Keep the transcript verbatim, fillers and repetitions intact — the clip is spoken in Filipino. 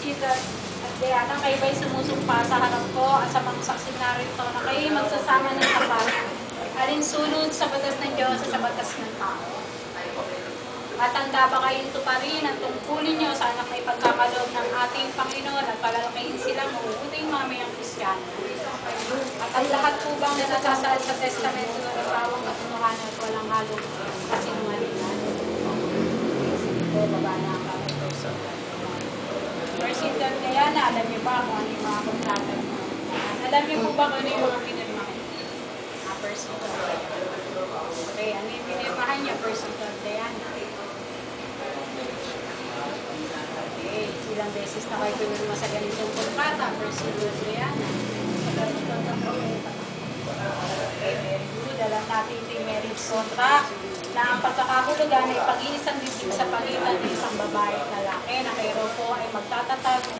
Persida at Diana, kayo ba'y sumusumpa sa harap ko at sa mga saksi narito na kayo magsasama ng tapat, alinsunod sa batas ng Diyos at sa batas ng tao. At handa ba kayong tuparin at tungkulin nyo sa anak na ipagkakaloob ng ating Panginoon at palalakayin silang mabuting mamayang Kristiyano? At ang lahat po bang natasasaad sa testamento ng bawang katunuhan at walang halong kasinungalingan? O, baba na ang kamay person. Persida Diana, alam niyo ba kung ano yung mga kontrata niyo? Alam niyo po ba kung ano yung mga pinirmahan niyo? Ah, Persida. Okay, ano yung pinirmahan niyo? Persida Diana. Okay, ilang beses na kayo pinirma sa ganitong kontrata? Persida Diana. Okay, very good. Alam natin ito yung marriage contract na ang pagkakahulugan ay pag-iisang dibdib sa pagitan ng isang babae at lalaki na kayo po ay magtatatag